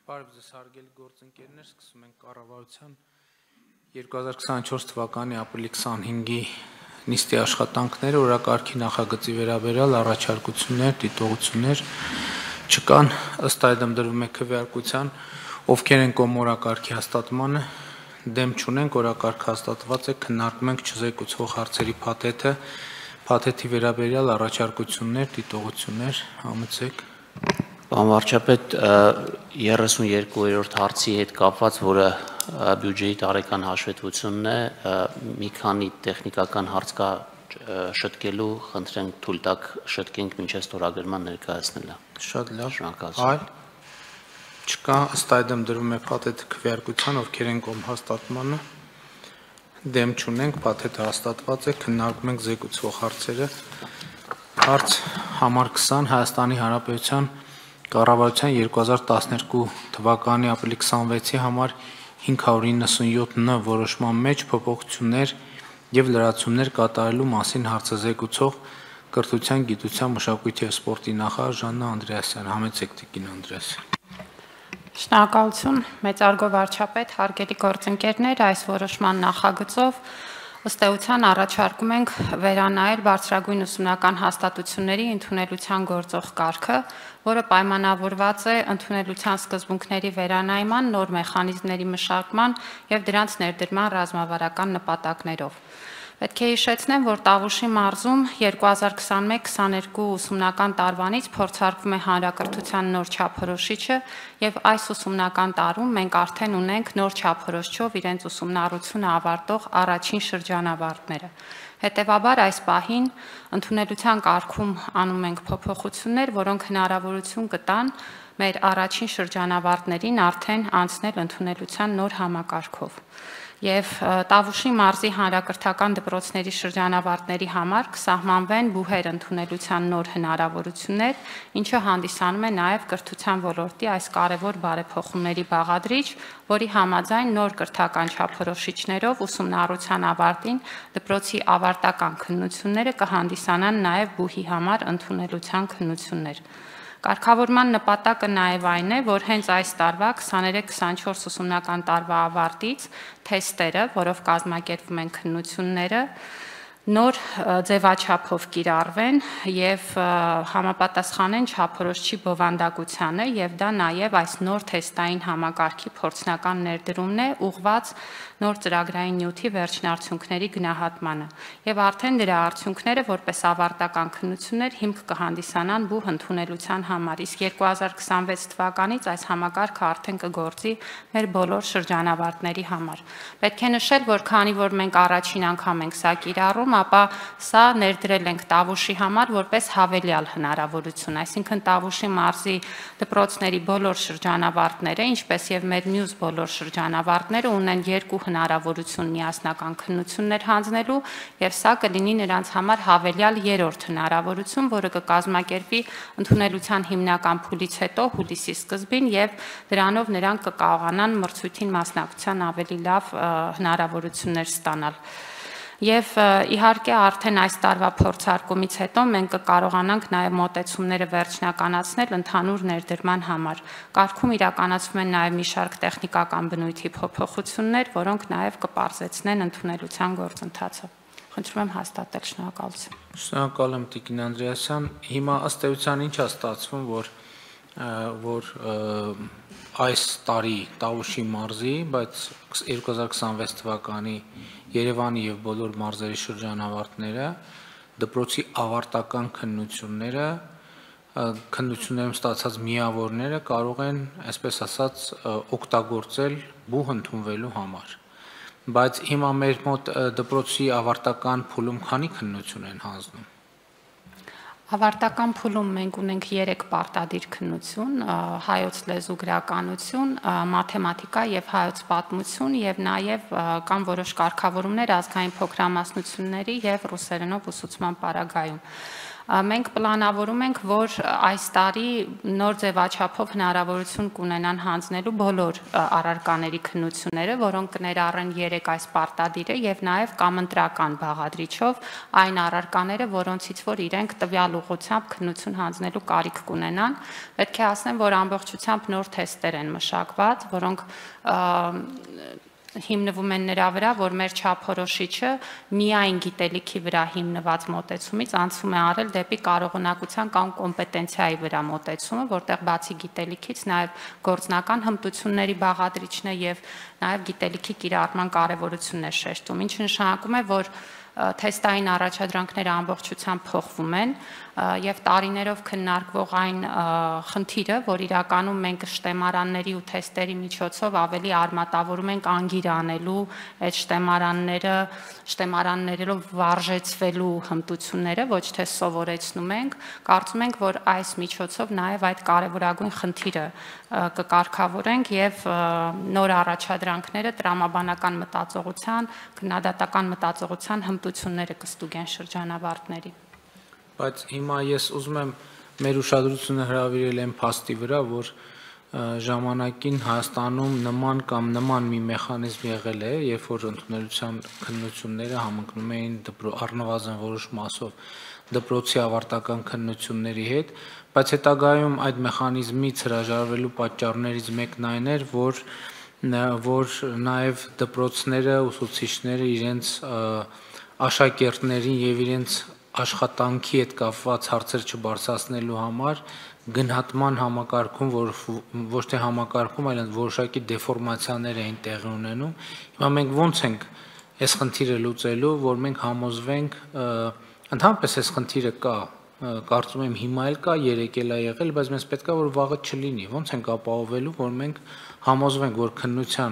Բարև ձեզ հարգելի գործընկերներ, սկսում ենք կառավարության 2024 թվականի ապրիլի 25-ի նիստի աշխատանքները, օրակարգի նախագծի վերաբերյալ առաջարկություններ, դիտողություններ չկան, ըստ այդմ դրվում է քվեարկության, ովքեր են կողմ օրակարգի հաստատմանը, դեմ չունենք, օրակարգը հաստատված է, քննարկում ենք չզեկուցվող հարցերի փաթեթը, փաթեթի վերաբերյալ առաջարկություններ, դիտողություններ, համեցեք։ Պարոն վարչապետ, 32-րդ հարցի հետ կապված, որը բյուջեի տարեկան հաշվետվությունն է, մի քանի տեխնիկական հարց կա շտկելու, խնդրենք թույլ տաք շտկենք մինչև ստորագրման ներկայացնելը։ Շատ լավ։ Շնորհակալություն։ Այլ չկա, ըստ այդմ դրվում է փաթեթը քվեարկության, ովքեր են կողմ հաստատմանը, դեմ չունենք, փաթեթը հաստատված է, քննարկում ենք զեկուցվող հարցերը։ Հարց համար 20 Հայաստանի Հանրապետության Կառավարության 2012 թվականի ապրիլի 26-ի համար 597 որոշման մեջ փոփոխություններ եւ լրացումներ կատարելու մասին հարցազեկուցող Կրթության, Գիտության, Մշակույթի եւ Սպորտի նախարար Ժաննա Անդրեասյան, համեցեք տիկին Անդրեասյան։ Շնորհակալություն, մեծարգո վարչապետ, հարգելի գործընկերներ, այս որոշման նախագծով ըստ էության առաջարկում ենք վերանայել բարձրագույն ուսումնական հաստատությունների ընդունելության գործող կարգը, որը պայմանավորված է ընդունելության սկզբունքների վերանայման, նոր մեխանիզմների մշակման եւ դրանց ներդրման ռազմավարական նպատակներով։ Պետք է հիշեցնեմ, որ Տավուշի մարզում 2021-22 ուսումնական տարվանից փորձարկվում է հանրակրթության նոր չափորոշիչը եւ այս ուսումնական տարում մենք արդեն ունենք նոր չափորոշչով իրենց ուսումնառությունը ավարտող առաջին շրջանավարտները։ Հետևաբար այս պահին ընդունելության կարգում անում ենք փոփոխություններ, որոնք հնարավորություն կտան մեր առաջին շրջանավարտներին արդեն անցնել ընդունելության նոր համակարգով։ Եվ Տավուշի մարզի հանրակրթական դպրոցների շրջանավարտների համար կսահմանվեն բուհեր ընդունելության նոր հնարավորություններ, ինչը հանդիսանում է նաև կրթության ոլորտի այս կարևոր բարեփոխումների բաղադրիչ, որի համաձայն նոր կրթական չափորոշիչներով ուսումնառության ավարտին դպրոցի ավարտական քննությունները կհանդիսանան նաև բուհի համար ընդունելության քննություններ։ Կարգավորման նպատակը նաև այն է, որ հենց այս տարվա 23-24 ուսումնական տարվա ավարտից թեստերը, որով կազմակերպվում են քննությունները, նոր ձևաչափով կիրառվեն եւ համապատասխանեն չափորոշչի բովանդակությանը եւ դա նաեւ այս նոր թեստային համակարգի փորձնական ներդրումն է ուղղված նոր ծրագրային նյութի վերջնարդյունքների գնահատմանը եւ արդեն դրա արդյունքները որպես ավարտական քննություններ հիմք կհանդիսանան բուհ ընդունելության համար իսկ 2026 թվականից այս համակարգը արդեն կգործի մեր բոլոր շրջանավարտների համար պետք է նշել որ քանի որ մենք առաջին անգամ ենք սա կիրառում ապա սա ներդրել ենք Տավուշի համար որպես հավելյալ հնարավորություն, այսինքն Տավուշի մարզի դպրոցների բոլոր շրջանավարտները, ինչպես եւ մեր մյուս բոլոր շրջանավարտները ունեն երկու հնարավորություն միասնական քննություններ հանձնելու եւ սա կլինի նրանց համար հավելյալ երրորդ հնարավորություն, որը կկազմակերպի ընդունելության հիմնական փուլից հետո հուլիսի սկզբին եւ դրանով նրանք կկարողանան մրցույթին մասնակցության ավելի լավ հնարավորություններ ստանալ։ Եվ իհարկե արդեն այս տարվա փորձարկումից հետո մենք կկարողանանք նաև մոտեցումները վերջնականացնել ընդհանուր ներդրման համար։ Կարգում իրականացվում են նաև մի շարք տեխնիկական բնույթի փոփոխություններ, որոնք նաև կպարզեցնեն ընդունելության գործընթացը։ Խնդրում եմ հաստատել, շնորհակալություն։ Շնորհակալ եմ տիկին Անդրեասյան։ Հիմա ըստ էության ինչ է ստացվում, որ այս տարի Տավուշի մարզի, բայց 2026 թվականի Երևանի եւ բոլոր մարզերի շրջանավարտները դպրոցի ավարտական քննություններում ստացած միավորները կարող են, այսպես ասած, օգտագործել բուհ ընդունվելու համար։ Բայց հիմա մեր մոտ դպրոցի ավարտական փուլում քանի քննություն են հանձնում։ Ավարտական փուլում մենք ունենք 3 պարտադիր քննություն՝ հայոց լեզու գրականություն, մաթեմատիկա եւ հայոց պատմություն եւ նաեւ կան որոշ կարգավորումներ ազգային փոքրամասնությունների եւ ռուսերենով ուսուցման պարագայում։ Մենք պլանավորում ենք, որ այս տարի նոր ձևաչափով հնարավորություն կունենան հանձնելու բոլոր առարկաների քննությունները, որոնք կներառեն 3 այս պարտադիրը եւ նաեւ կամ ընտրական բաղադրիչով այն առարկաները, որոնցից որ իրենք տվյալ ուղղությամբ քննություն հանձնելու կարիք կունենան։ Պետք է ասեմ, որ ամբողջությամբ նոր թեստեր են մշակված, որոնք հիմնվում են նրա վրա, որ մեր չափորոշիչը միայն գիտելիքի վրա հիմնված մոտեցումից անցում է արել դեպի կարողունակության կամ կոմպետենցիայի վրա մոտեցումը, որտեղ բացի գիտելիքից նաև գործնական հմտությունների բաղադրիչն է եւ նաև գիտելիքի կիրառման կարեւորությունն է շեշտում, ինչը նշանակում է, որ թեստային առաջադրանքները ամբողջությամբ փոխվում են եւ տարիներով քննարկվող այն խնդիրը, որ իրականում մենք շտեմարանների ու թեստերի միջոցով ավելի արմատավորում ենք անգիր անելու այդ շտեմարաններով վարժեցվելու հմտությունները, ոչ թե սովորեցնում ենք, կարծում ենք, որ այս միջոցով նաեւ այդ կարեւորագույն խնդիրը կկարգավորենք եւ նոր առաջադրանքները տրամաբանական մտածողության, քննադատական մտածողության հմտությունները կստուգեն շրջանավարտների։ Բայց հիմա ես ուզում եմ մեր ուշադրությունը հրավիրել այն փաստի վրա, որ ժամանակին Հայաստանում նման մի մեխանիզմ եղել է, երբ որ ընդունելության քննությունները համընկնում էին առնվազն որոշ մասով դպրոցի ավարտական քննությունների հետ, բայց հետագայում այդ մեխանիզմից հրաժարվելու պատճառներից մեկն այն էր, որ նաև դպրոցները, ուսուցիչները իրենց աշակերտներին եւ իրենց աշխատանքի հետ կապված հարցեր չբարձրացնելու համար գնահատման համակարգում, ոչ թե համակարգում, այլ որոշակի դեֆորմացիաներ էին տեղի ունենում։ Հիմա մենք ո՞նց ենք այս խնդիրը լուծելու, որ մենք համոզվենք, ընդհանրապես այս խնդիրը կա, կարծում եմ հիմա էլ կա, երեկ էլ է եղել, բայց մեզ պետք է որ վաղը չլինի։ Ո՞նց ենք ապահովելու, որ մենք համոզվենք, որ քննության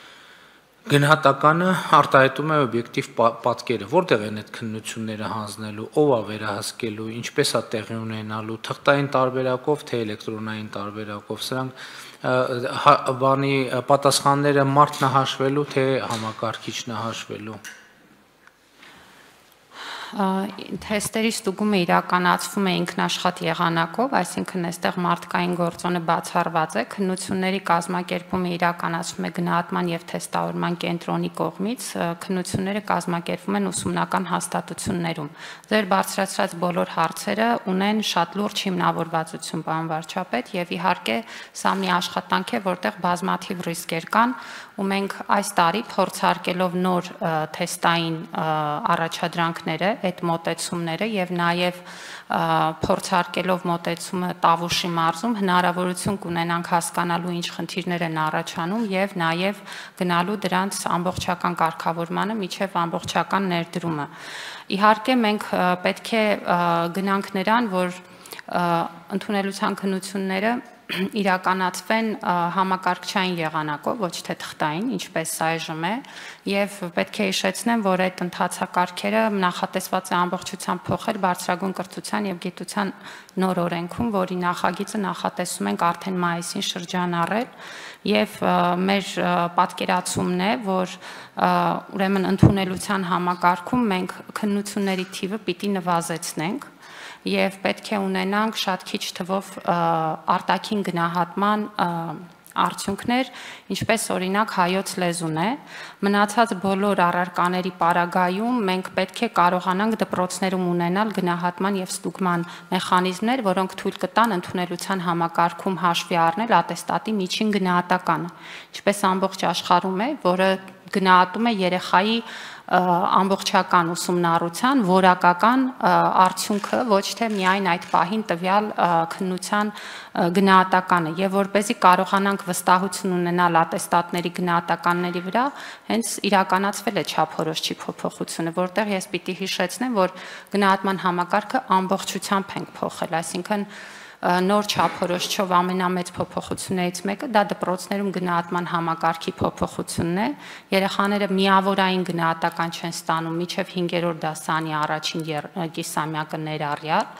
գնահատականը արտահայտում է օբյեկտիվ պատկերը, որտեղ են այդ քննությունները հանձնելու, ով է վերահսկելու, ինչպես է տեղի ունենալու, թղթային տարբերակով, թե էլեկտրոնային տարբերակով, սրանք պատասխանները մարդն է հաշվելու, թե համակարգիչն է հաշվելու։ Թեստերի ստուգումը իրականացվում է ինքնաշխատ եղանակով, այսինքն այստեղ մարդկային գործոնը բացառված է, քննությունների կազմակերպումը իրականացվում է գնահատման եւ թեստավորման կենտրոնի կողմից, քննությունները կազմակերպվում են ուսումնական հաստատություններում։ Ձեր բարձրացրած բոլոր հարցերը ունեն շատ լուրջ հիմնավորվածություն, պարոն վարչապետ, եւ իհարկե սա մի աշխատանք է, որտեղ բազմաթիվ ռիսկեր կան, ու մենք այս տարի փորձարկելով նոր թեստային առաջադրանքները, այդ մոտեցումները եւ նաեւ փորձարկելով մոտեցումը Տավուշի մարզում հնարավորություն կունենանք հասկանալու ինչ խնդիրներ են առաջանում եւ նաեւ գնալու դրանց ամբողջական կարգավորմանը միջև ամբողջական ներդրումը։ Իհարկե մենք պետք է գնանք նրան, որ ընդունելության քննությունները իրականացվեն համակարգչային եղանակով, ոչ թե թղթային, ինչպես այժմ է, եւ պետք է հիշեցնեմ, որ այդ ընթացակարգերը նախատեսված է ամբողջությամբ փոխել բարձրագույն կրթության եւ գիտության նոր օրենքում, որի նախագիծը նախատեսում ենք արդեն մայիսին շրջանառել, եւ մեր պատկերացումն է, որ ուրեմն ընդունելության համակարգում մենք քննությունների թիվը պիտի նվազեցնենք եւ պետք է ունենանք շատ քիչ թվով արտաքին գնահատման արդյունքներ, ինչպես օրինակ հայոց լեզուն է, մնացած բոլոր առարկաների պարագայում մենք պետք է կարողանանք դպրոցներում ունենալ գնահատման եւ ստուգման մեխանիզմներ, որոնք թույլ կտան ընդունելության համակարգում հաշվի առնել ատեստատի միջին գնահատականը, ինչպես ամբողջ աշխարհում է, որը գնահատում է երեխայի ամբողջական ուսումնառության որակական արդյունքը, ոչ թե միայն այդ պահին տվյալ քննության գնահատականը, եւ որպեսզի կարողանանք վստահություն ունենալ ատեստատների գնահատականների վրա, հենց իրականացվել է չափորոշչի փոփոխությունը, որտեղ ես պիտի հիշեցնեմ, որ գնահատման համակարգը ամբողջությամբ ենք փոխել, այսինքն նոր չափորոշչով ամենամեծ փոփոխություններից մեկը դա դպրոցներում գնահատման համակարգի փոփոխությունն է։ Երեխաները միավորային գնահատական չեն ստանում մինչև 5-րդ դասարանի առաջին կիսամյակը ներառյալ,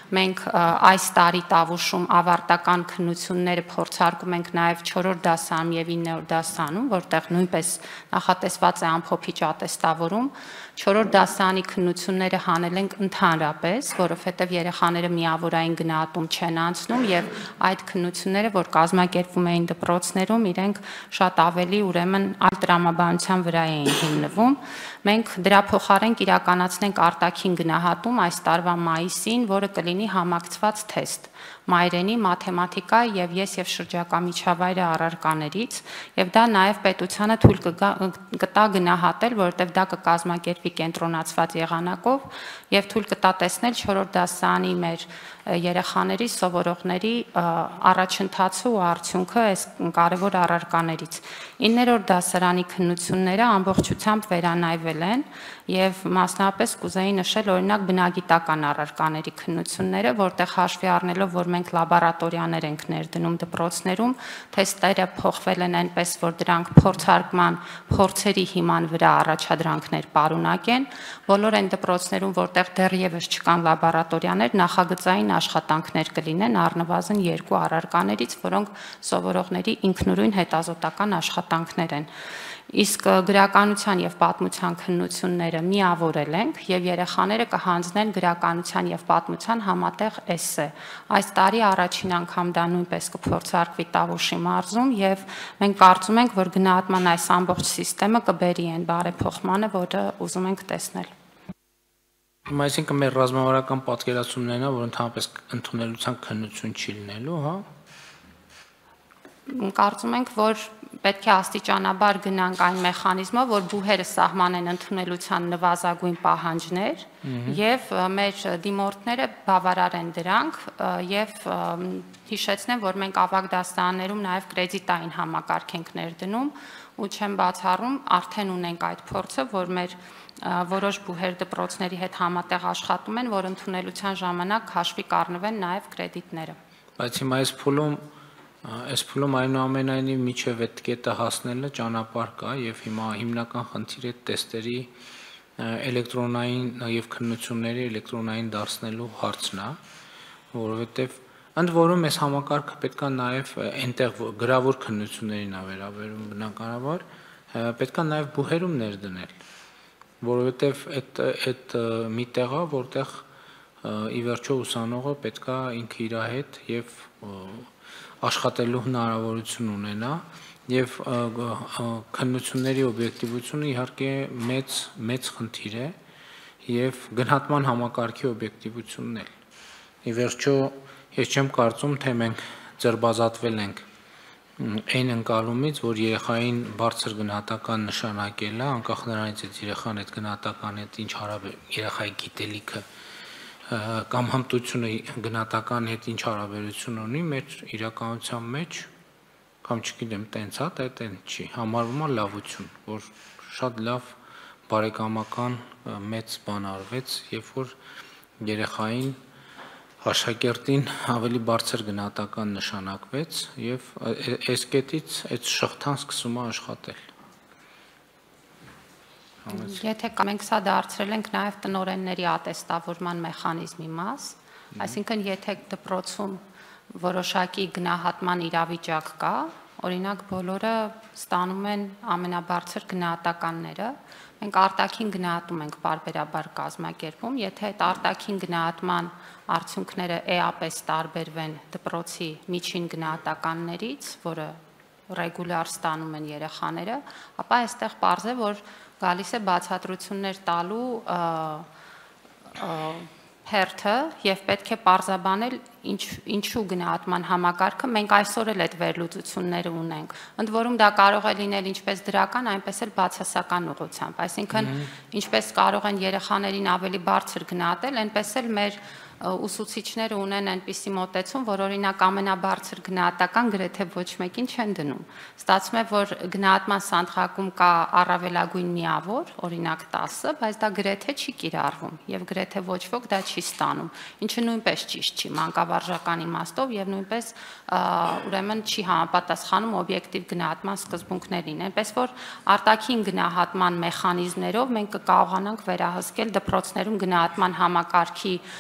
մենք այս տարի Տավուշում ավարտական քննությունները փորձարկում ենք նաև 4-րդ դասարանում եւ 9-րդ դասարանում, որտեղ նույնպես նախատեսված է ամփոփիչ ատեստավորում։ 4-րդ դասարանի քննությունները հանել ենք ընդհանրապես, որովհետեւ երեխաները միավորային գնահատում չեն անցնում եւ այդ քննությունները, որ կազմակերպվում էին դպրոցներում, իրենք շատ ավելի ուրեմն այլ տրամաբանության վրա էին հիմնվում։ Մենք դրա փոխարեն կիրականացնենք արտաքին գնահատում այս տարվա մայիսին, որը կլինի համակցված թեստ մայրենի, մաթեմատիկա եւ ես եւ շրջակա միջավայրը առարկաներից, եւ դա նաեւ պետությանը թույլ կտա գնահատել, որովհետեւ դա կկազմակերպվի կենտրոնացված եղանակով եւ թույլ կտա տեսնել 4-րդ դասարանի մեր երեխաների, սովորողների առաջընթացը ու արդյունքը այս կարևոր առարկաներից։ 9-րդ դասարանի քննությունները ամբողջությամբ վերանայվել են եւ մասնավորապես կուզեի նշել օրինակ բնագիտական առարկաների քննությունները, որտեղ հաշվի առնելով, որ մենք լաբորատորիաներ ենք ներդնում դպրոցներում, թեստերը փոխվել են այնպես, որ դրանք փորձարկման փորձերի հիման վրա առաջադրանքներ պարունակեն, բոլոր այն դպրոցներում, որտեղ դեռևս չկան լաբորատորիաներ, նախագծային աշխատանքներ կլինեն առնվազն 2 առարկաներից, որոնք սովորողների ինքնուրույն հետազոտական աշխատանքներ են։ Իսկ գրականության եւ պատմության քննությունները միավորել ենք եւ երեխաները կհանձնեն գրականության եւ պատմության համատեղ էսսե։ Այս տարի առաջին անգամ դա նույնպես կփորձարկվի Տավուշի մարզում եւ մենք կարծում ենք, որ գնահատման այս ամբողջ համակարգը կբերի այն բարեփոխմանը, որը ուզում ենք տեսնել։ Այսինքն մեր ռազմավարական պատկերացումներն է, որ ընդհանրապես ընդունելության քննություն չի լինելու, հա։ Կարծում ենք, որ պետք է աստիճանաբար գնանք այն մեխանիզմով, որ բուհերը սահմանեն ընդունելության նվազագույն պահանջներ եւ մեր դիմորդները բավարարեն դրանք եւ հիշեցնեմ, որ մենք ավագ դասարաններում նաեւ կրեդիտային համակարգ ենք ներդնում ու չեմ բացառում, արդեն ունենք այդ փորձը, որ մեր որոշ բուհեր դպրոցների հետ համատեղ աշխատում են, որ ընդունելության ժամանակ հաշվի կառնվեն նաեւ կրեդիտները։ Բայց հիմա այս փուլում այնուամենայնիվ միջև այդ կետը հասնելը ճանապարհ կա եւ հիմա հիմնական խնդիրը տեստերի էլեկտրոնային եւ քննությունների էլեկտրոնային դարձնելու հարցն է, որովհետեւ ընդ որում այս համակարգը պետքա նաեւ այնտեղ գրավոր քննություններին է վերաբերում բնականաբար, պետքա նաեւ բուհերում ներդնել, որովհետեւ այդ մի տեղ է, որտեղ ի վերջո ուսանողը պետքա ինքը իր հետ եւ աշխատելու հնարավորություն ունենա եւ քննությունների օբյեկտիվությունը իհարկե մեծ խնդիր է եւ գնահատման համակարգի օբյեկտիվությունն էլ։ Ի վերջո ես չեմ կարծում, թե մենք ձերբազատվել ենք այն ընկալումից, որ երեխային բարձր գնահատական նշանակելը, անկախ նրանից այդ երեխան այդ գնահատականի հետ ինչ երեխայի գիտելիքը կամ հմտությունը գնահատականի հետ ինչ հարաբերություն ունի մեր իրականության մեջ, կամ չգիտեմ, տենց է, դա տենց չի, համարվում է լավություն, որ շատ լավ բարեկամական մեծ բան արվեց, երբ որ երեխային աշակերտին ավելի բարձր գնահատական նշանակվեց եւ այս կետից այդ շղթան սկսում է աշխատել։ Եթե մենք սա դարձրել ենք նաև տնօրենների ատեստավորման մեխանիզմի մաս, այսինքն եթե դպրոցում որոշակի գնահատման իրավիճակ կա, օրինակ բոլորը ստանում են ամենաբարձր գնահատականները, մենք արտաքին գնահատում ենք բարբերաբար կազմակերպում, եթե այդ արտաքին գնահատման արդյունքները էապես տարբերվեն դպրոցի միջին գնահատականներից, որը ռեգուլյար ստանում են երեխաները, ապա այստեղ պարզ է, որ գալիս է բացատրություններ տալու հերթը եւ պետք է պարզաբանել ինչու գնահատման համակարգը մենք այսօր էլ այդ վերլուծությունները ունենք։ Ընդ որում դա կարող է լինել ինչպես դրական, այնպես էլ բացասական ուղղությամբ, այսինքն ինչպես կարող են երեխաներին ավելի բարձր գնահատել, այնպես էլ մեր ուսուցիչները ունեն այնպիսի մոտեցում, որ օրինակ ամենաբարձր գնահատական գրեթե ոչ մեկին չեն դնում։ Ստացվում է, որ գնահատման սանդղակում կա առավելագույն միավոր, օրինակ 10, բայց դա գրեթե չի կիրառվում եւ գրեթե ոչ ոք դա չի ստանում, ինչը նույնպես ճիշտ չի մանկավարժական իմաստով եւ նույնպես ուրեմն չի համապատասխանում օբյեկտիվ գնահատման սկզբունքներին, այնպես որ արտաքին գնահատման մեխանիզմներով մենք կկարողանանք վերահսկել դպրոցներում գնահատման համակարգի թերությունները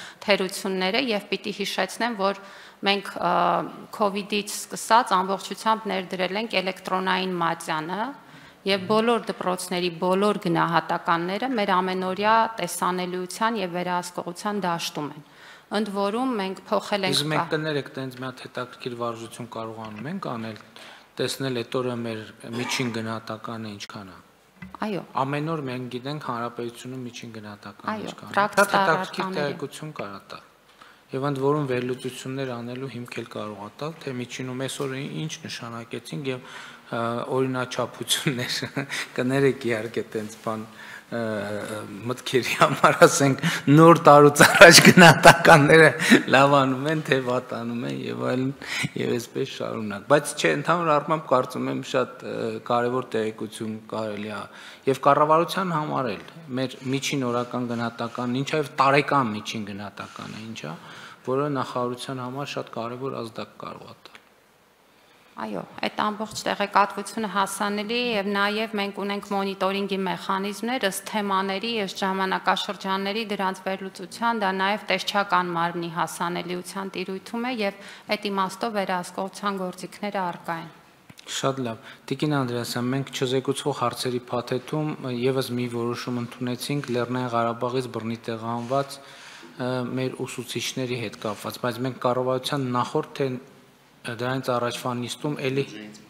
ընկերությունները եւ պիտի հիշեցնեմ, որ մենք COVID-ից սկսած ամբողջությամբ ներդրել ենք էլեկտրոնային մատյանը եւ բոլոր դպրոցների բոլոր գնահատականները մեր ամենօրյա տեսանելիության եւ վերահսկողության դաշտում են։ Ընդ որում մենք փոխել ենք։ Իսկ մենք կներեք, տենց մի հատ հետաքրքիր վարժություն կարողանում ենք անել, տեսնել այդ օրը մեր միջին գնահատականը ինչքան է։ Այո։ Ամեն օր մենք գիտենք հանրապետությունում միջին գնահատականը ինչքան է։ Այո, Դա հետաքրքիր տեղեկություն կարա տա։ Եվ ընդ որում վերլուծություններ անելու հիմք էլ կարող է տալ, թե միջինում այսօր ինչ նշանակեցինք եւ օրինաչափություններ կներեք իհարկե տենց բան մտքերի համար, ասենք նոր տարուց առաջ գնահատականները լավանում են, թե վատանում են եւ այլն եւ այսպես շարունակ, բայց չէ, ընդհանուր առմամբ կարծում եմ շատ կարեւոր տեղեկություն կարելի է եւ կառավարության համար էլ մեր միջին օրական գնահատականն ինչա եւ տարեկան միջին գնահատականը ինչա, որը նախարարության համար շատ կարեւոր ազդակ կարող է տալ։ Այո, այդ ամբողջ տեղեկատվությունը հասանելի է եւ նաեւ մենք ունենք մոնիտորինգի մեխանիզմներ ըստ թեմաների, ըստ ժամանակաշրջանների դրանց վերլուծության, դա նաեւ տեսչական մարմնի հասանելիության տիրույթում է եւ այդ իմաստով վերահսկողության գործիքները առկա են։ Շատ լավ։ Տիկին Անդրեասյան, մենք չզեկուցվող հարցերի փաթեթում եւս մի որոշում ընդունեցինք Լեռնային Ղարաբաղից բռնի տեղահանված մեր ուսուցիչների հետ կապված, բայց մենք կառավարության նախորդ թե դրանից առաջվա նիստում էլի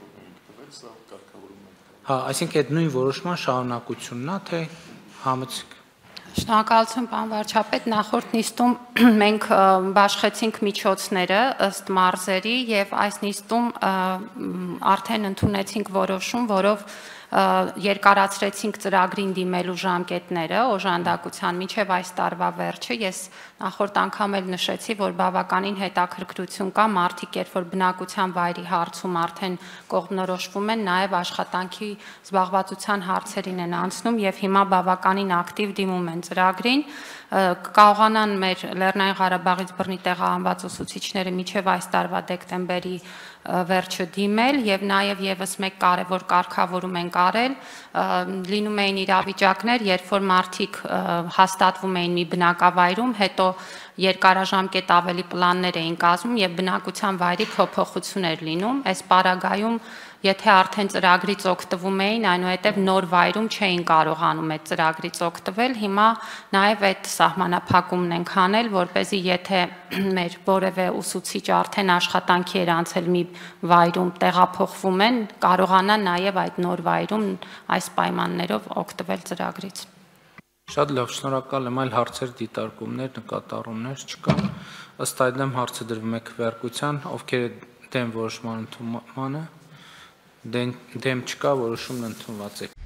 հա, այսինքն այդ նույն որոշման շարունակությունն է, թե համեցիկ։ Շնորհակալություն, պարոն վարչապետ, նախորդ նիստում մենք բաշխեցինք միջոցները ըստ մարզերի եւ այս նիստում արդեն ընդունեցինք որոշում, որով երկարացրեցինք ծրագրին դիմելու ժամկետները օժանդակության մինչև այս տարվա վերջը։ Ես նախորդ անգամ էլ նշեցի, որ բավականին հետաքրքրություն կա, մարդիկ երբ որ բնակության վայրի հարցում արդեն կողմնորոշվում են, նաև աշխատանքի զբաղվածության հարցերին են անցնում եւ հիմա բավականին ակտիվ դիմում են ծրագրին։ Կարողանան մեր Լեռնային Ղարաբաղից բռնի տեղահանված ուսուցիչները մինչև այս տարվա դեկտեմբերի վերջը դիմել եւ նաեւ եւս մեկ կարեւոր կարգավորում ենք արել, լինում էին իրավիճակներ, երբ որ մարդիկ հաստատվում էին մի բնակավայրում, հետո երկարաժամկետ ավելի պլաններ էին կազմում եւ բնակության վայրի փոփոխություն էր լինում։ Այս պարագայում եթե արդեն ծրագրից օգտվում էին, այնուհետև նոր վայրում չէին կարողանում այդ ծրագրից օգտվել, հիմա նաև այդ սահմանափակումն ենք անել, որպեսզի եթե մեր որևէ ուսուցիչ արդեն աշխատանքի էր անցել մի վայրում տեղափոխվում են, կարողանան նաև այդ նոր վայրում այս պայմաններով օգտվել ծրագրից։ Շատ լավ, շնորհակալ եմ, այլ հարցեր, դիտարկումներ, նկատառումներ չկան։ Ըստ այդմ հարցը դրվում է քվեարկության, ովքեր դեմ որոշման ընդունմանը, դեմ չկա, որոշումն ընդունված է։